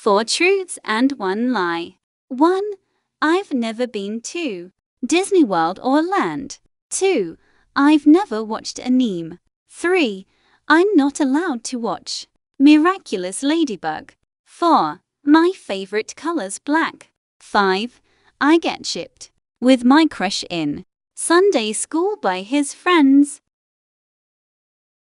4 truths and 1 lie. 1. I've never been to Disney World or Land. 2. I've never watched anime. 3. I'm not allowed to watch Miraculous Ladybug. 4. My favorite color's black. 5. I get shipped with my crush in Sunday school by his friends.